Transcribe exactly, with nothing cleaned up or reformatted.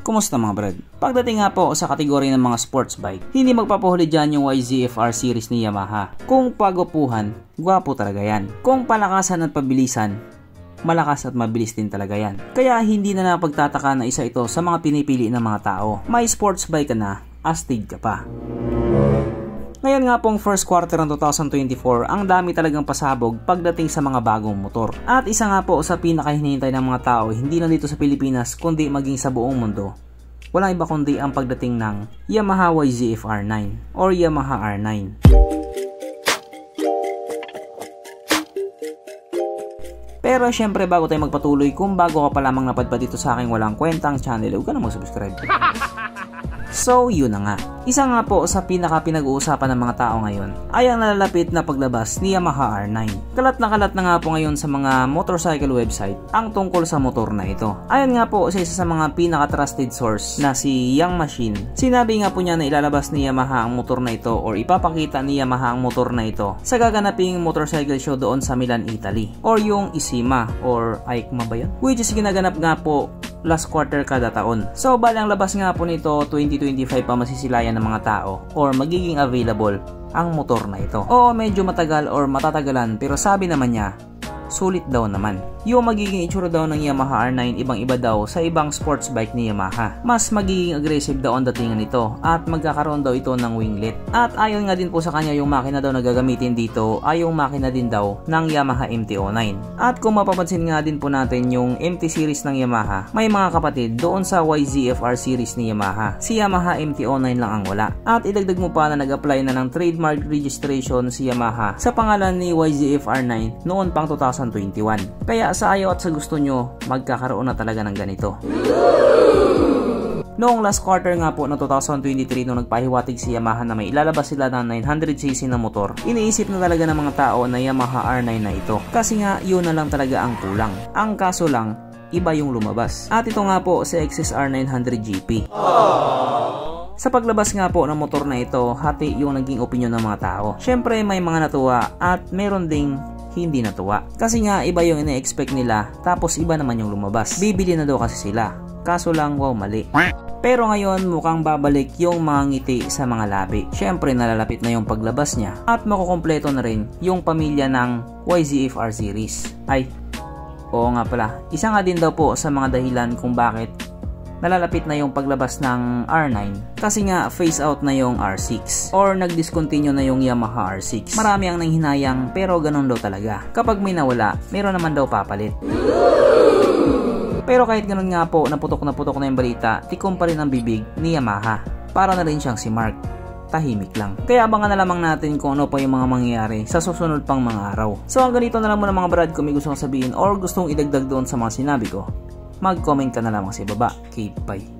Kumusta mga brad? Pagdating nga po sa kategory ng mga sports bike, hindi magpapahuli dyan yung Y Z F R series ni Yamaha. Kung pagupuhan, gwapo talaga yan. Kung palakasan at pabilisan, malakas at mabilis din talaga yan. Kaya hindi na napagtataka na isa ito sa mga pinipili ng mga tao. May sports bike ka na, astig ka pa. Ngayon nga pong first quarter ng two thousand twenty-four, ang dami talagang pasabog pagdating sa mga bagong motor. At isa nga po sa pinakahinihintay ng mga tao, hindi lang dito sa Pilipinas kundi maging sa buong mundo. Walang iba kundi ang pagdating ng Yamaha Y Z F R nine or Yamaha R nine. Pero syempre bago tayo magpatuloy, kung bago ka pa lamang napadpad dito sa aking walang kwentang channel, huwag ka na mag-subscribe. So yun na nga, isa nga po sa pinaka pinag-uusapan ng mga tao ngayon ay ang nalalapit na paglabas ni Yamaha R nine. Kalat na kalat na nga po ngayon sa mga motorcycle website ang tungkol sa motor na ito. Ayon nga po sa isa sa mga pinaka-trusted source na si Young Machine, sinabi nga po niya na ilalabas ni Yamaha ang motor na ito or ipapakita ni Yamaha ang motor na ito sa gaganaping motorcycle show doon sa Milan, Italy, or yung ISEMA or EICMA ba yun? Which is ginaganap nga po last quarter kada taon. So bali ang labas nga po nito twenty twenty-five pa masisilayan ng mga tao or magiging available ang motor na ito. Oo, medyo matagal or matatagalan pero sabi naman niya sulit daw naman. Yung magiging itsura daw ng Yamaha R nine ibang iba daw sa ibang sports bike ni Yamaha. Mas magiging aggressive daw ang datingan nito at magkakaroon daw ito ng winglet. At ayon nga din po sa kanya yung makina daw na gagamitin dito ay yung makina din daw ng Yamaha M T oh nine. At kung mapapansin nga din po natin yung M T series ng Yamaha, may mga kapatid doon sa Y Z F R series ni Yamaha. Si Yamaha M T oh nine lang ang wala. At idagdag mo pa na nag-apply na ng trademark registration si Yamaha sa pangalan ni Y Z F R nine noon pang two thousand twenty-one. Kaya sa ayaw at sa gusto nyo, magkakaroon na talaga ng ganito. Noong last quarter nga po ng two thousand twenty-three nung nagpahiwatig si Yamaha na may ilalabas sila ng nine hundred c c na motor, iniisip na talaga ng mga tao na Yamaha R nine na ito. Kasi nga yun na lang talaga ang kulang. Ang kaso lang, iba yung lumabas. At ito nga po si X S R nine hundred G P. Aww. Sa paglabas nga po ng motor na ito, hati yung naging opinion ng mga tao. Syempre may mga natuwa at meron ding hindi natuwa. Kasi nga iba yung ina-expect nila tapos iba naman yung lumabas. Bibili na daw kasi sila. Kaso lang wow, mali. Pero ngayon mukhang babalik yung mga ngiti sa mga labi. Syempre nalalapit na yung paglabas niya at makukumpleto na rin yung pamilya ng Y Z F R series. Ay, oo nga pala. Isa nga din daw po sa mga dahilan kung bakit nalalapit na yung paglabas ng R nine kasi nga phase out na yung R six or nag-discontinue na yung Yamaha R six. Marami ang nanghinayang pero ganun daw talaga. Kapag may nawala, meron naman daw papalit. Pero kahit ganun nga po, naputok na putok na yung balita, tikom pa rin ang bibig ni Yamaha. Para na rin siyang si Mark. Tahimik lang. Kaya abangan na lamang natin kung ano pa yung mga mangyayari sa susunod pang mga araw. So hanggang dito na lang muna mga brad. Kung may gustong sabihin or gustong idagdag doon sa mga sinabi ko, mag-comment ka na lamang sa ibaba. Okay, bye.